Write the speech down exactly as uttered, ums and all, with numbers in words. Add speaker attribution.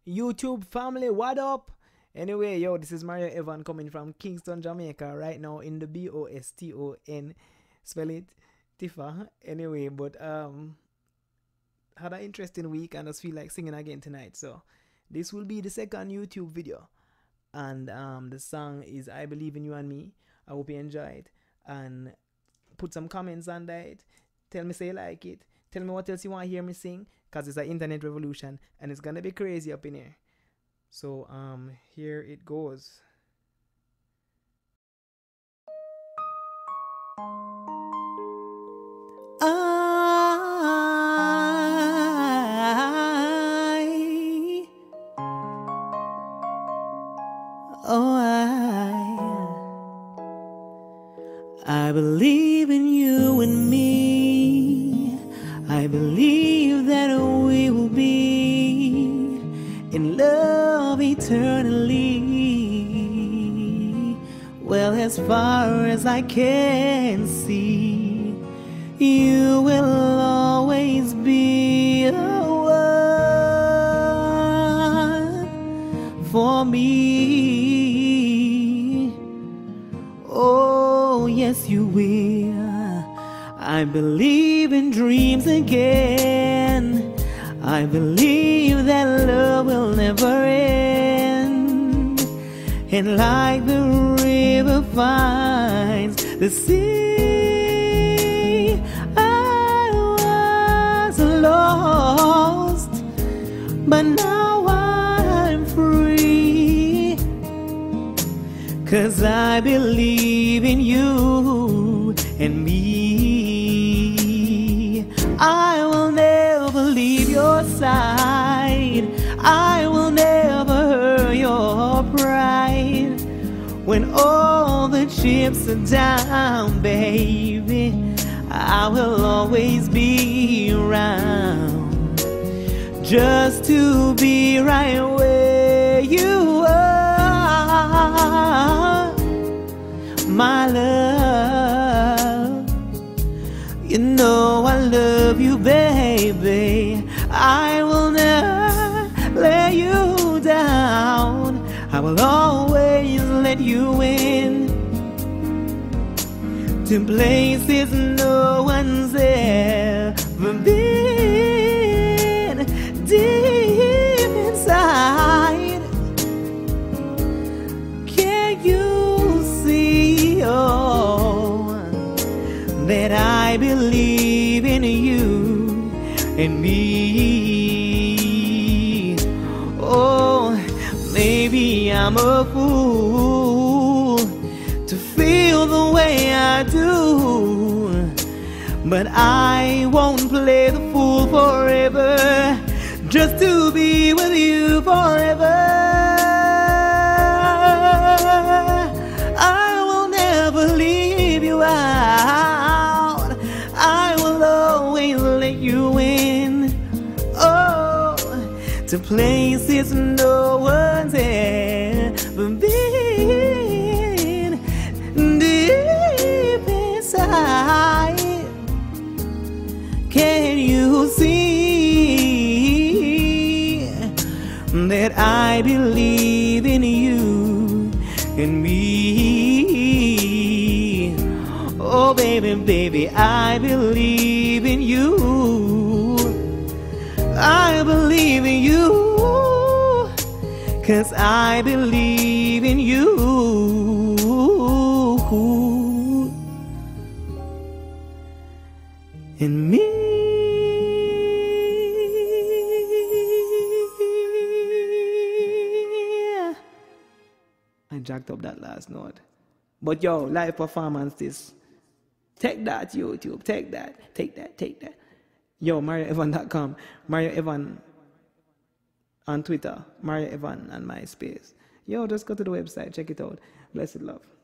Speaker 1: YouTube family, what up? Anyway, yo, this is Mario Evan coming from Kingston, Jamaica, right now in the B O S T O N, spell it, Tifa. Anyway, but um, had an interesting week and I just feel like singing again tonight. So this will be the second YouTube video, and um, the song is "I Believe in You and Me." I hope you enjoy it and put some comments under it. Tell me say you like it. Tell me what else you want to hear me sing, because it's an internet revolution and it's gonna be crazy up in here. So um here it goes. I oh I I believe in you and me. I believe that we will be in love eternally. Well, as far as I can see, you will always be a one for me. Oh, yes, you will. I believe in dreams again. I believe that love will never end. And like the river finds the sea, I was lost, but now I'm free. 'Cause I believe in you and me. I will never leave your side. I will never hurt your pride. When all the chips are down, baby, I will always be around, just to be right where you are, my love. You know I love you, baby. I will never let you down. I will always let you in to places no one's ever been. Deep inside, can you see, oh, that I believe in you and me? Oh, maybe I'm a fool to feel the way I do, but I won't play the fool forever, just to be with you forever. I will never leave you out. I will always let you in, oh, to places no one's ever been. Deep inside, can you see that I believe in you and me? Oh, baby, baby, I believe in you. I believe in you, 'cause I believe in you and me. I jacked up that last note. But yo, live performance this. Take that, YouTube. Take that. Take that. Take that. Yo, Mario Evan dot com. Mario Evan on Twitter. Mario Evan on MySpace. Yo, just go to the website. Check it out. Blessed love.